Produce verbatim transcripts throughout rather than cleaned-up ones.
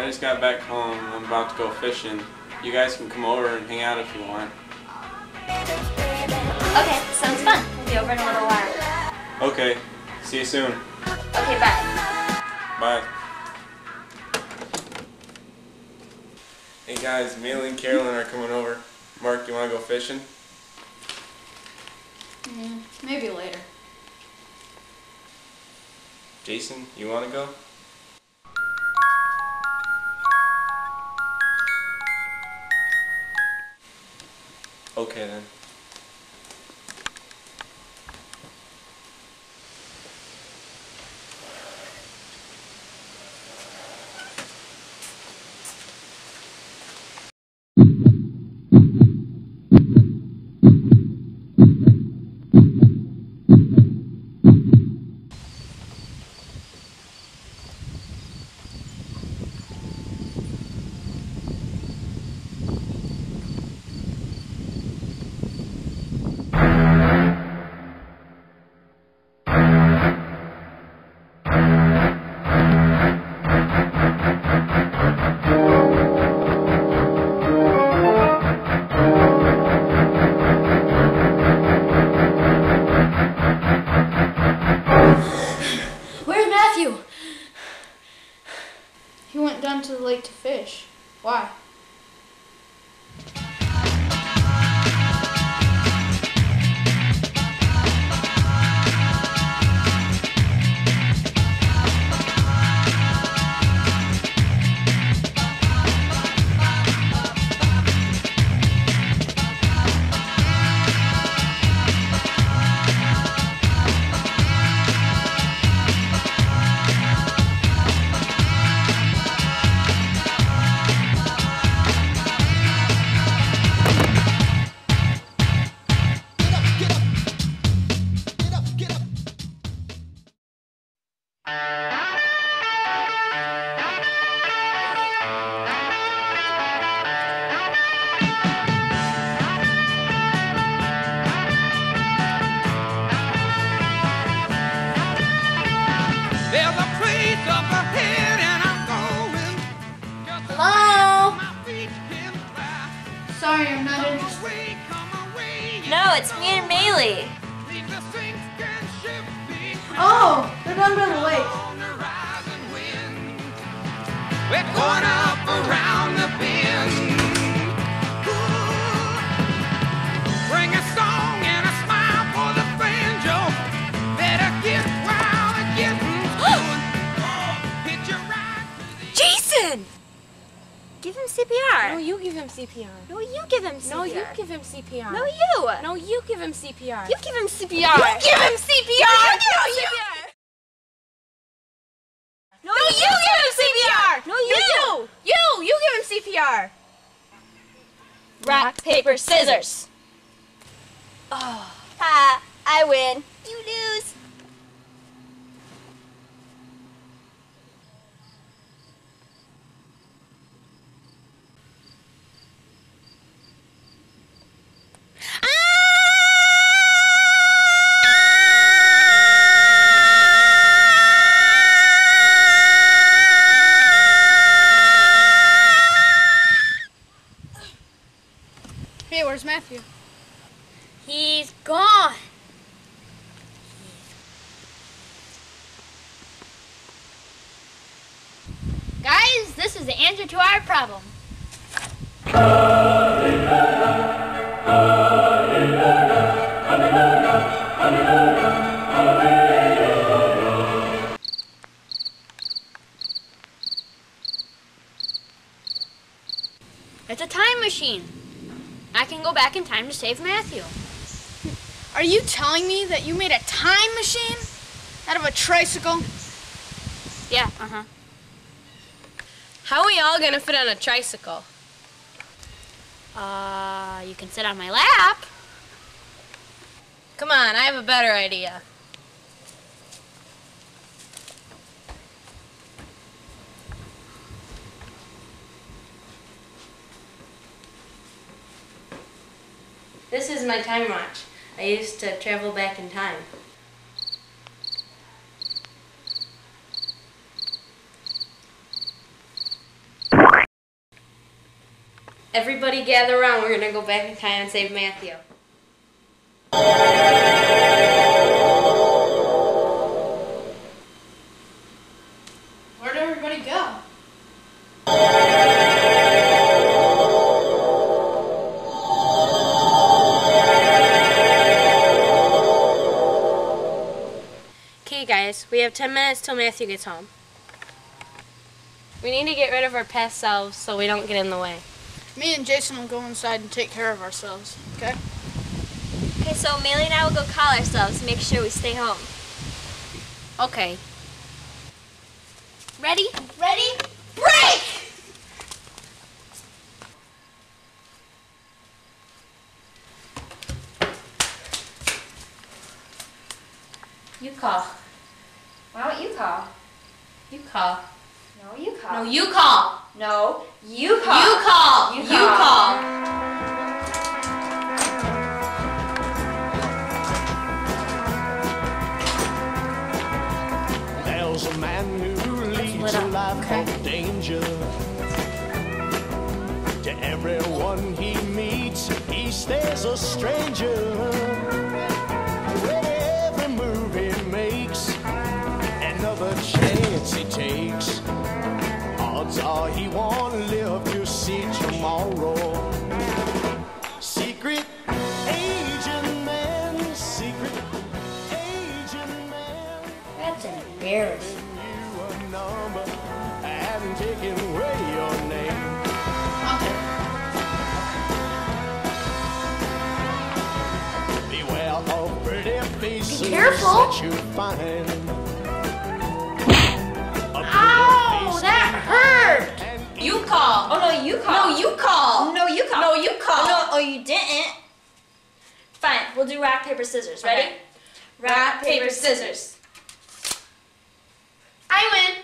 I just got back home. I'm about to go fishing. You guys can come over and hang out if you want. Okay, sounds fun. We'll be over in a little while. Okay, see you soon. Okay, bye. Bye. Hey guys, Maylee and Carolyn are coming over. Mark, you want to go fishing? Mm, maybe later. Jason, you want to go? Okay then. He went down to the lake to fish. Why? Hello? Sorry, I'm not interested. No, it's me and Maylee. Oh, they're down by the lake. We're going up around the bend. Bring a song and a smile for the banjo. Better get wild and get going. Hit your ride to the Jason! Give him C P R. No, you give him C P R. No, you give him C P R. No, you give him C P R. No, you. No, you give him C P R. You give him C P R. You give him C P R. No, you give him C P R. No, you give him C P R. No, you. You. You. You give him C P R. Rock, paper, scissors. Oh. Ha! I win. You lose. Hey, where's Matthew? He's gone. Guys, this is the answer to our problem. It's a time machine. I can go back in time to save Matthew. Are you telling me that you made a time machine out of a tricycle? Yeah, uh-huh. How are we all gonna fit on a tricycle? Uh, you can sit on my lap. Come on, I have a better idea. This is my time watch. I used to travel back in time. Everybody gather around. We're gonna go back in time and save Matthew. Where'd everybody go? Okay, guys, we have ten minutes till Matthew gets home. We need to get rid of our past selves so we don't get in the way. Me and Jason will go inside and take care of ourselves, okay? Okay, so Maylee and I will go call ourselves to make sure we stay home. Okay. Ready? Ready? Break! You call. Why don't you call? You call. No, you call. No, you call. No, you call. You call. You You call. call. There's a man who leads a life of danger. To everyone he meets, he stays a stranger. With every move he makes, another chance he takes, odds are he won't live to see tomorrow. Secret agent man, secret agent man. That's embarrassing. You a number and taking away your name. Beware of pretty faces careful. that you find. Ow, that hurt. You call. Oh no, you call. No, you call. No, you call. No, you call. Oh, no, oh, you didn't. Fine, we'll do rock, paper, scissors. Ready? Okay. Rock, paper, scissors. I win.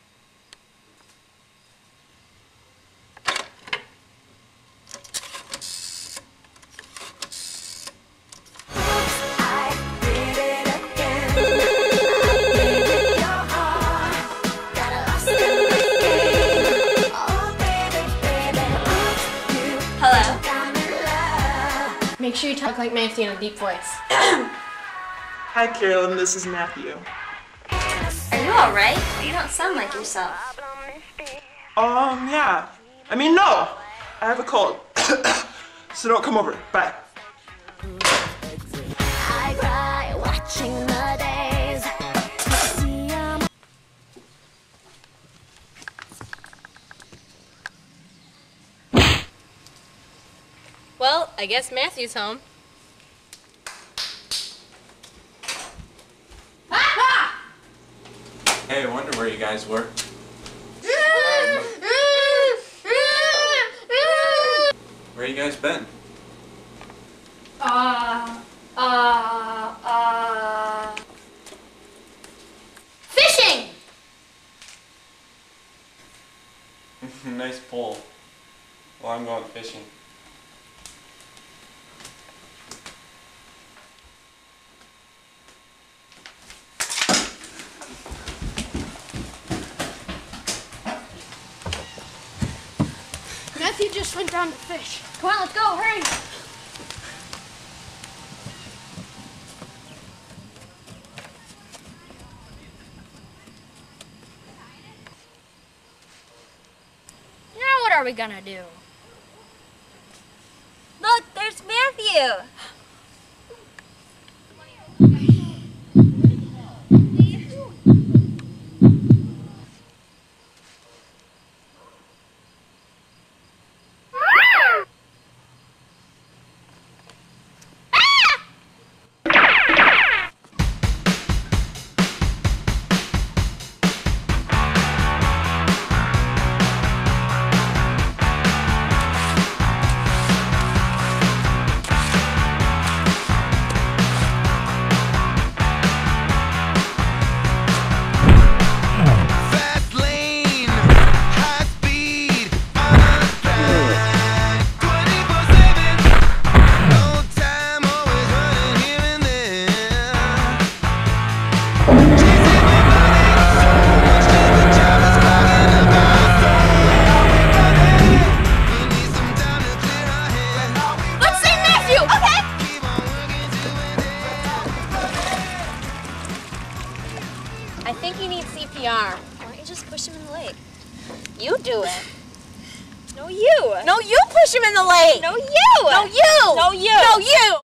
Hello? Make sure you talk like Matthew in a deep voice. Hi, Carolyn. This is Matthew. Are you alright? You don't sound like yourself. Um, yeah. I mean, no. I have a cold. So don't come over. Bye. I cry watching the days. See 'em. Well, I guess Matthew's home. Hey, I wonder where you guys were. Where you guys been? Uh, uh, uh... Fishing! Nice pull. Well, I'm going fishing. Matthew just went down to fish. Come on, let's go, hurry! Now what are we gonna do? Look, there's Matthew! You do it. No, you. No, you push him in the lake. No, you. No, you. No, you. No, you.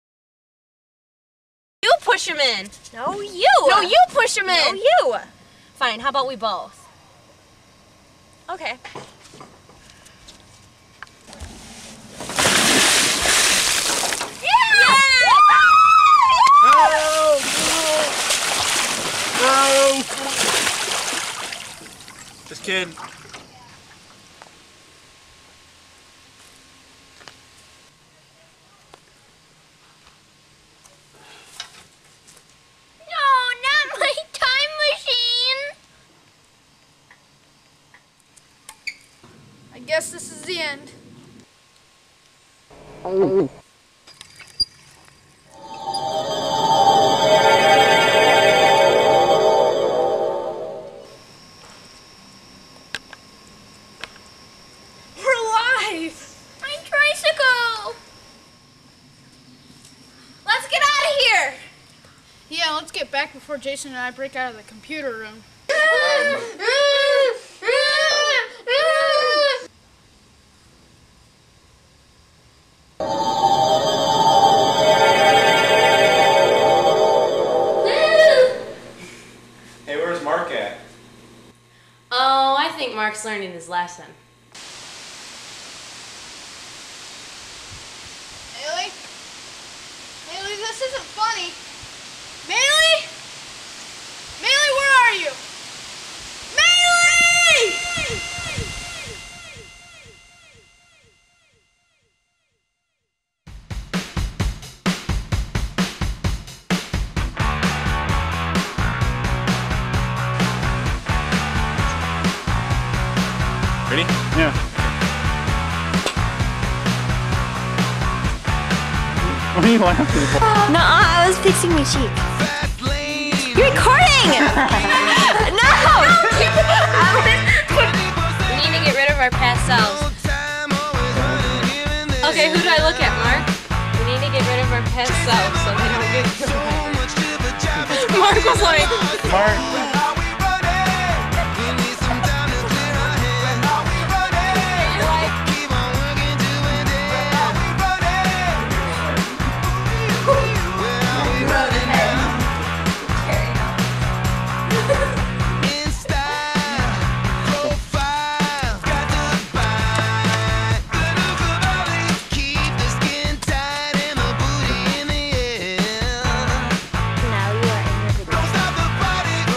You push him in. No, you. No, you push him No, in. you. Fine, how about we both? Okay. No! No! Just kidding. No, not my time machine. I guess this is the end. We're alive! My tricycle. Let's get out of here. Yeah, let's get back before Jason and I break out of the computer room. Hey, where's Mark at? Oh, I think Mark's learning his lesson. Haley? Haley, this isn't funny. Haley? Haley, where are you? Haley! Ready? Yeah. What are you laughing for? No, I was fixing my cheek. You're recording! No! We need to get rid of our past selves. Okay, who do I look at, Mark? We need to get rid of our past selves so we don't get Mark was like, Mark. Now you are in the video.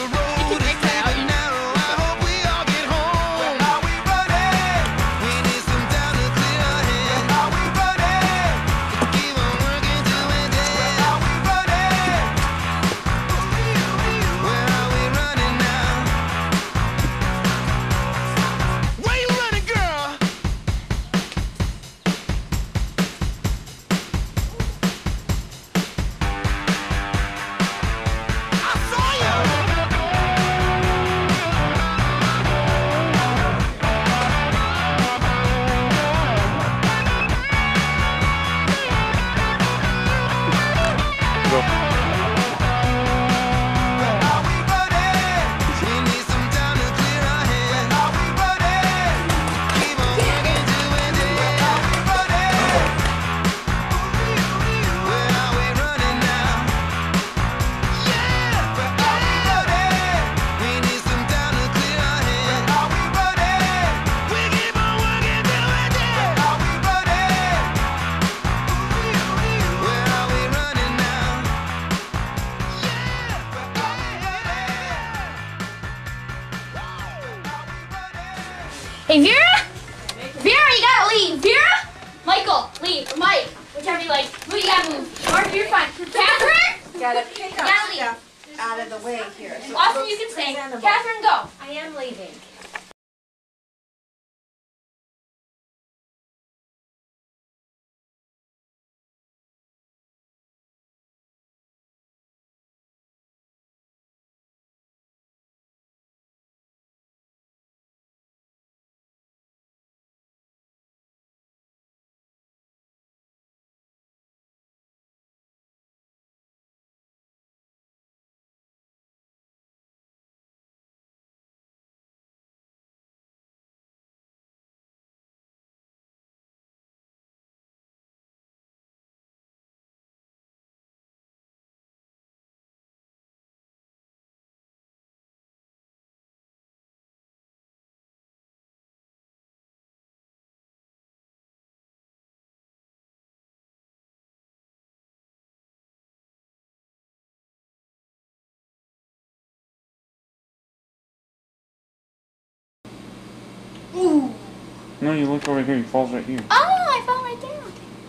Hey, Vera? Vera, you gotta leave. Vera? Michael, leave. Or Mike, whichever you like. Who you gotta move? Mark, you're fine. Catherine? Gotta pick up Gotta leave. stuff out of the way here. So Austin, you can stay. Catherine, go. I am leaving. Ooh. No, you look over here. He falls right here. Oh, I fell right there.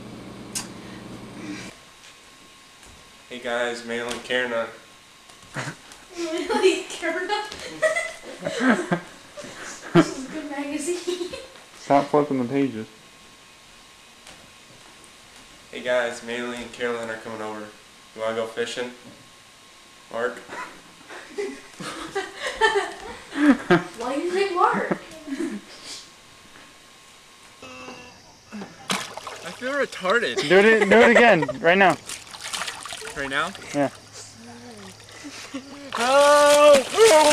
Hey guys, Mail and Karen on. Really, Karen? This is a good magazine. Stop flipping the pages. Hey guys, Maylee and Carolyn are coming over. You wanna go fishing? Mark? Why do you say Mark? I feel retarded. Do it, do it again, right now. Right now? Yeah. Oh!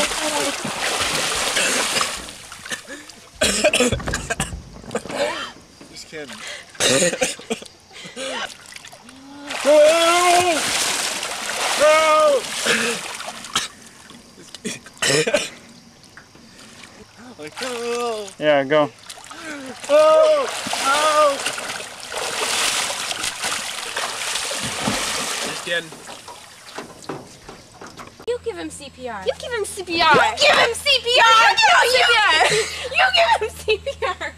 Just kidding. Oh! Oh! Like, oh! Yeah, go. Oh! Oh! Just kidding. You give him C P R. You give him C P R. You give him C P R. You give him You give him C P R. You give him C P R.